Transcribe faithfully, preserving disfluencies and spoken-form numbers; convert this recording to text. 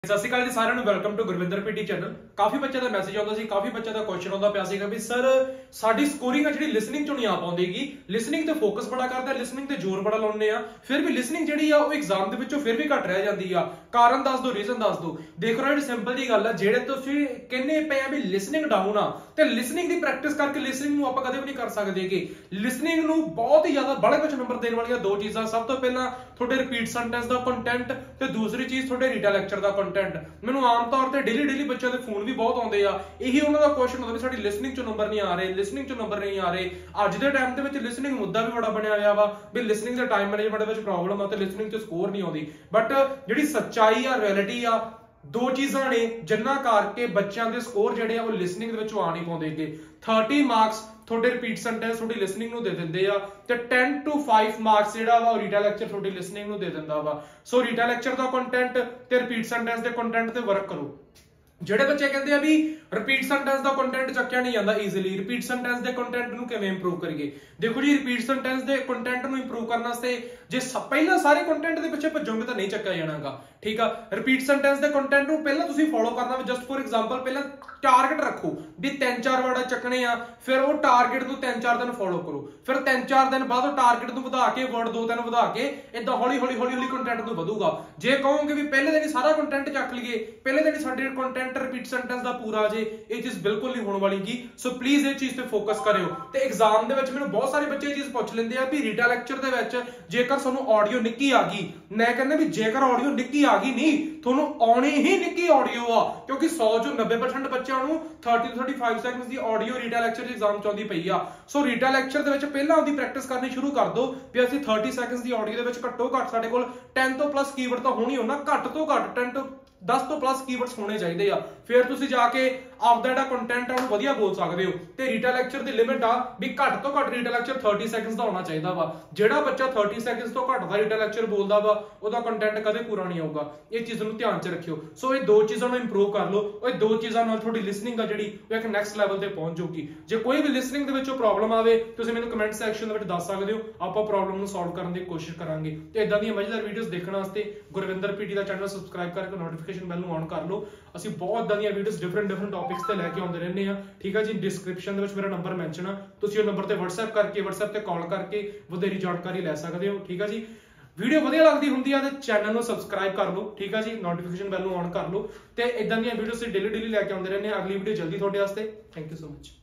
ਸਤਿ ਸ਼੍ਰੀ ਅਕਾਲ ਜੀ ਸਾਰਿਆਂ ਨੂੰ welcome to Gurvinder PT channel. ਕਾਫੀ ਬੱਚਿਆਂ ਦਾ ਮੈਸੇਜ ਆਉਂਦਾ ਸੀ, ਕਾਫੀ ਬੱਚਿਆਂ ਦਾ ਕੁਐਸਚਨ ਆਉਂਦਾ ਪਿਆ ਸੀਗਾ ਵੀ ਸਰ ਸਾਡੀ ਸਕੋਰਿੰਗ ਆ ਜਿਹੜੀ ਲਿਸਨਿੰਗ ਚੋਂ ਨਹੀਂ ਆ ਪਾਉਂਦੀਗੀ। ਲਿਸਨਿੰਗ ਤੇ ਫੋਕਸ ਬੜਾ ਕਰਦਾ, ਲਿਸਨਿੰਗ ਤੇ ਜ਼ੋਰ ਬੜਾ ਲਾਉਂਦੇ ਆ, ਫਿਰ ਵੀ ਲਿਸਨਿੰਗ ਜਿਹੜੀ ਆ ਉਹ ਐਗਜ਼ਾਮ ਦੇ ਵਿੱਚੋਂ ਫਿਰ ਵੀ ਘੱਟ ਰਹਿ ਜਾਂਦੀ ਆ। ਕਾਰਨ ਦੱਸ ਦਿਓ, ਰੀਜ਼ਨ ਦੱਸ ਦਿਓ। ਦੇਖੋ ਨਾ, ਸਿੰਪਲ ਜੀ ਗੱਲ ਆ, ਜਿਹੜੇ ਤੁਸੀਂ ਕਹਿੰਦੇ ਪਏ ਆ ਵੀ ਲਿਸਨਿੰਗ ਡਾਊਨ ਆ ਤੇ ਲਿਸਨਿੰਗ ਦੀ ਪ੍ਰੈਕਟਿਸ ਕਰਕੇ ਲਿਸਨਿੰਗ ਨੂੰ ਆਪਾਂ ਕਦੇ ਵੀ ਨਹੀਂ ਕਰ ਸਕਦੇਗੇ। ਲਿਸਨਿੰਗ ਨੂੰ ਬਹੁਤ ਹੀ ਜ਼ਿਆਦਾ ਬੜੇ ਕੁਝ ਨੰਬਰ ਦੇਣ ਵਾਲੀਆਂ ਦੋ ਚੀਜ਼ਾਂ, ਸਭ ਤੋਂ ਪਹਿਲਾਂ ਤੁਹਾਡੇ ਰਿਪੀਟ ਸੈਂਟੈਂਸ ਦਾ ਕੰਟੈਂਟ ਤੇ ਦੂਸਰੀ ਚੀਜ਼ ਤੁਹਾਡੇ ਰੀਡਾ ਲੈਕਚਰ ਦਾ ਕੰਟੈਂਟ। ਮੈਨੂੰ ਆਮ ਤੌਰ ਤੇ ਡੇਲੀ ਡੇਲੀ ਬੱਚਿਆਂ ਦੇ ਫੋਨ ਵੀ ਬਹੁਤ ਆਉਂਦੇ ਆ, ਇਹੀ ਉਹਨਾਂ ਦਾ ਕੁਐਸਚਨ ਹੁੰਦਾ ਵੀ ਸਾਡੀ ਲਿਸਨਿੰਗ ਚੋਂ ਨੰਬਰ ਨਹੀਂ ਆ ਰਹੇ, ਲਿਸਨਿੰਗ ਚੋਂ ਨੰਬਰ ਨਹੀਂ ਆ ਰਹੇ। ਅੱਜ ਦੇ ਟਾਈਮ ਦੇ ਵਿੱਚ ਲਿਸਨਿੰਗ ਮੁੱਦਾ ਵੀ ਬੜਾ ਬਣਿਆ ਹੋਇਆ ਵਾ ਵੀ ਲਿਸਨਿੰਗ ਦੇ ਟਾਈਮ ਮੈਨੇਜਮੈਂਟ ਵਿੱਚ ਪ੍ਰੋਬਲਮ ਆ ਤੇ ਲਿਸਨਿੰਗ 'ਚ ਸਕੋਰ ਨਹੀਂ ਆਉਂਦੀ। ਬਟ ਜਿਹੜੀ ਸੱਚਾਈ ਆ, ਰਿਐਲਿਟੀ ਆ, ਦੋ ਚੀਜ਼ਾਂ ਨੇ ਜਿੰਨਾ ਕਰਕੇ ਬੱਚਿਆਂ ਦੇ ਸਕੋਰ ਜਿਹੜੇ ਆ ਉਹ ਲਿਸਨਿੰਗ ਦੇ ਵਿੱਚੋਂ ਆ ਨਹੀਂ ਪਾਉਂਦੇਗੇ। तीस ਮਾਰਕਸ ਤੁਹਾਡੇ ਰਿਪੀਟ ਸੈਂਟੈਂਸ ਤੁਹਾਡੀ ਲਿਸਨਿੰਗ ਨੂੰ ਦੇ ਦਿੰਦੇ ਆ ਤੇ दस ਟੂ पाँच ਮਾਰਕਸ ਜਿਹੜਾ ਵਾ ਉਹ ਰੀਡਾ ਲੈਕਚਰ ਤੁਹਾਡੀ ਲਿਸਨਿੰਗ ਨੂੰ ਦੇ ਦਿੰਦਾ ਵਾ। ਸੋ ਰੀਡਾ ਲੈਕਚਰ ਦਾ ਕੰਟੈਂਟ ਤੇ ਰਿਪੀਟ ਸੈਂਟੈਂਸ ਦੇ ਕੰਟੈਂਟ ਤੇ ਵਰਕ ਕਰੋ। ਜਿਹੜੇ ਬੱਚੇ ਕਹਿੰਦੇ ਆ ਵੀ ਰਿਪੀਟ ਸੈਂਟੈਂਸ ਦਾ ਕੰਟੈਂਟ ਚੱਕਿਆ ਨਹੀਂ ਜਾਂਦਾ ਈਜ਼ੀਲੀ, ਰਿਪੀਟ ਸੈਂਟੈਂਸ ਦੇ ਕੰਟੈਂਟ ਨੂੰ ਕਿਵੇਂ ਇੰਪਰੂਵ ਕਰੀਏ? ਦੇਖੋ ਜੀ, ਰਿਪੀਟ ਸੈਂਟੈਂਸ ਦੇ ਕੰਟੈਂਟ ਨੂੰ ਇੰਪਰੂਵ ਕਰਨ ਵਾਸਤੇ ਜੇ ਪਹਿਲਾਂ ਸਾਰੇ ਕੰਟੈਂਟ ਦੇ ਪਿੱਛੇ ਭੱਜੋਗੇ ਤਾਂ ਨਹੀਂ ਚੱਕਿਆ ਜਾਣਾਗਾ, ਠੀਕ ਆ। ਰਿਪੀਟ ਸੈਂਟੈਂਸ ਦੇ ਕੰਟੈਂਟ ਨੂੰ ਪਹਿਲਾਂ ਤੁਸੀਂ ਫੋਲੋ ਕਰਨਾ ਵਾ। ਜਸਟ ਫੋਰ ਐਗਜ਼ਾਮਪਲ, ਪਹਿਲਾਂ ਟਾਰਗੇਟ ਰੱਖੋ ਵੀ ਤਿੰਨ ਚਾਰ ਵਰਡ ਚੱਕਣੇ ਆ, ਫਿਰ ਉਹ ਟਾਰਗੇਟ ਨੂੰ ਤਿੰਨ ਚਾਰ ਦਿਨ ਫੋਲੋ ਕਰੋ, ਫਿਰ ਤਿੰਨ ਚਾਰ ਦਿਨ ਬਾਅਦ ਉਹ ਟਾਰਗੇਟ ਨੂੰ ਵਧਾ ਕੇ ਵਰਡ ਦੋ ਤਿੰਨ ਵਧਾ ਕੇ ਇਦਾਂ ਹੌਲੀ ਹੌਲੀ ਹੌਲੀ ਹੌਲੀ ਕੰਟੈਂਟ ਨੂੰ ਵਧੂਗਾ। ਜੇ ਕਹੋਗੇ ਵੀ ਪਹਿਲੇ ਦਿਨ ਹੀ ਸਾਰਾ ਕੰਟੈਂਟ ਚੱਕ ਲਈਏ, ਪਹਿਲੇ ਦਿਨ ਹੀ ਸਾਡੇ ਕੰਟੈਂਟ ਰਿਪੀਟ ਸੈਂਟੈਂਸ ਦਾ ਪੂਰਾ ਜੇ, ਇਹ ਚੀਜ਼ ਬਿਲਕੁਲ ਨਹੀਂ ਹੋਣ ਵਾਲੀਗੀ। ਸੋ ਪਲੀਜ਼ ਇਹ ਚੀਜ਼ ਤੇ ਫੋਕਸ ਕਰਿਓ। ਤੇ ਐਗਜ਼ਾਮ ਦੇ ਵਿੱਚ ਮੈਨੂੰ ਬਹੁਤ ਸਾਰੇ ਬੱਚੇ ਇਹ ਚੀਜ਼ ਪੁੱਛ ਲੈਂਦੇ ਆ ਵੀ ਰੀਡਾ ਲੈਕਚਰ ਦੇ ਵਿੱਚ ਜੇਕਰ ਤੁਹਾਨੂੰ ਆਡੀਓ ਨਿੱਕੀ ਆ ਗਈ, ਮੈਂ ਕਹਿੰਦਾ ਵੀ ਜੇਕਰ ਆਡੀਓ ਨਿੱਕੀ ਆ ਗਈ ਨਹੀਂ, ਤੁਹਾਨੂੰ ਆਉਣੀ ਹੀ ਨਿੱਕੀ ਆਡੀਓ ਆ, ਕਿਉਂਕਿ ਸੌ ਚੋਂ ਨੱਬੇ ਪਰਸੈਂਟ ਬੱਚਿਆਂ ਨੂੰ तीस ਤੋਂ पैंतीस ਸੈਕਿੰਡਸ ਦੀ ਆਡੀਓ ਰੀਡਾ ਲੈਕਚਰ ਦੇ ਐਗਜ਼ਾਮ ਚ ਆਉਂਦੀ ਪਈ ਆ। ਸੋ ਰੀਡਾ ਲੈਕਚਰ ਦੇ ਵਿੱਚ ਪਹਿਲਾਂ ਉਹਦੀ ਪ੍ਰੈਕਟਿਸ ਕਰਨੀ ਸ਼ੁਰੂ ਕਰ ਦਿਓ ਵੀ ਅਸੀਂ तीस ਸੈਕਿੰਡਸ ਦੀ ਆਡੀਓ ਦੇ ਵਿੱਚ ਘੱਟੋ ਘੱਟ ਸਾਡੇ ਕੋਲ दस ਤੋਂ ਪਲੱਸ ਕੀਵਰਡ ਤਾਂ ਹੋਣੀ ਹੋਣਾ, ਘੱਟ ਤੋਂ ਘੱਟ दस ਤੋਂ दस ਤੋਂ ਪਲੱਸ ਕੀਵਰਡਸ ਹੋਣੇ ਚਾਹੀਦੇ ਆ। ਫਿਰ ਤੁਸੀਂ ਜਾ ਕੇ ਆਪਦਾ ਜਿਹੜਾ ਕੰਟੈਂਟ ਆ ਉਹ ਵਧੀਆ ਬੋਲ ਸਕਦੇ ਹੋ। ਤੇ ਰੀਡਾ ਲੈਕਚਰ ਦੀ ਲਿਮਿਟ ਆ ਵੀ ਘੱਟ ਤੋਂ ਘੱਟ ਰੀਡਾ ਲੈਕਚਰ तीस ਸੈਕਿੰਡਸ ਦਾ ਹੋਣਾ ਚਾਹੀਦਾ ਵਾ। ਜਿਹੜਾ ਬੱਚਾ तीस ਸੈਕਿੰਡਸ ਤੋਂ ਘੱਟ ਦਾ ਰੀਡਾ ਲੈਕਚਰ ਬੋਲਦਾ ਵਾ ਉਹਦਾ ਕੰਟੈਂਟ ਕਦੇ ਪੂਰਾ ਨਹੀਂ ਆਊਗਾ। ਇਹ ਚੀਜ਼ ਨੂੰ ਧਿਆਨ 'ਚ ਰੱਖਿਓ। ਸੋ ਇਹ ਦੋ ਚੀਜ਼ਾਂ ਨੂੰ ਇੰਪਰੂਵ ਕਰ ਲਓ। ਉਹ ਇਹ ਦੋ ਚੀਜ਼ਾਂ ਨਾਲ ਤੁਹਾਡੀ ਲਿਸਨਿੰਗ ਆ ਜਿਹੜੀ ਉਹ ਇੱਕ ਨੈਕਸਟ ਲੈਵਲ ਤੇ ਪਹੁੰਚ ਜਾਊਗੀ। ਜੇ ਕੋਈ ਵੀ ਲਿਸਨਿੰਗ ਦੇ ਵਿੱਚੋਂ ਪ੍ਰੋਬਲਮ ਆਵੇ ਤੁਸੀਂ ਮੈਨੂੰ ਕਮੈਂਟ ਸੈਕਸ਼ਨ ਦੇ ਵਿੱਚ ਦੱਸ ਸਕਦੇ ਹੋ, ਆਪਾਂ ਪ੍ਰੋਬਲਮ ਨੂੰ ਸੋਲਵ ਕਰਨ ਦੀ ਕੋਸ਼ਿਸ਼ ਕਰਾਂਗੇ। ਤੇ ਇਦਾਂ ਦੀਆਂ ਮਜ਼ੇਦਾਰ ਵੀਡੀਓਜ਼ ਦੇਖਣ ਵਾਸਤੇ ਗੁਰਵਿੰਦਰ ਪੀਟੀ ਦਾ ਚੈਨਲ ਸਬਸਕ੍ਰਾਈਬ ਕਰਕੇ ਨੋਟੀਫਿਕੇਸ਼ਨ ਬੈਲ ਨੂੰ ਔਨ ਕਰ ਲਓ। ਅਸੀਂ ਬਹੁਤ ਇਦਾਂ ਦੀਆਂ ਵੀਡੀਓਜ਼ ਡਿਫਰੈਂਟ ਡਿਫਰੈਂਟ ਟੌਪਿਕਸ ਤੇ ਲੈ ਕੇ ਆਉਂਦੇ ਰਹਿੰਦੇ ਆ, ਠੀਕ ਆ ਜੀ। ਡਿਸਕ੍ਰਿਪਸ਼ਨ ਦੇ ਵਿੱਚ ਮੇਰਾ ਨੰਬਰ ਮੈਂਸ਼ਨ ਆ, ਤੁਸੀਂ ਉਹ ਨੰਬਰ ਤੇ WhatsApp ਕਰਕੇ WhatsApp ਤੇ ਕਾਲ ਕਰਕੇ ਵਧੇਰੀ ਜਾਣਕਾਰੀ ਲੈ ਸਕਦੇ ਹੋ, ਠੀਕ ਆ ਜੀ। ਵੀਡੀਓ ਵਧੀਆ ਲੱਗਦੀ ਹੁੰਦੀ ਆ ਤੇ ਚੈਨਲ ਨੂੰ ਸਬਸਕ੍ਰਾਈਬ ਕਰ ਲਓ, ਠੀਕ ਆ ਜੀ। ਨੋਟੀਫਿਕੇਸ਼ਨ ਬੈਲ ਨੂੰ ਔਨ ਕਰ ਲਓ ਤੇ ਇਦਾਂ ਦੀਆਂ ਵੀਡੀਓਜ਼ ਡੇਲੀ ਡੇਲੀ ਲੈ ਕੇ ਆਉਂਦੇ ਰਹਿੰਦੇ ਆ। ਅਗਲੀ ਵੀਡੀਓ ਜਲਦੀ ਤੁਹਾਡੇ ਵਾਸਤੇ। Thank you so much.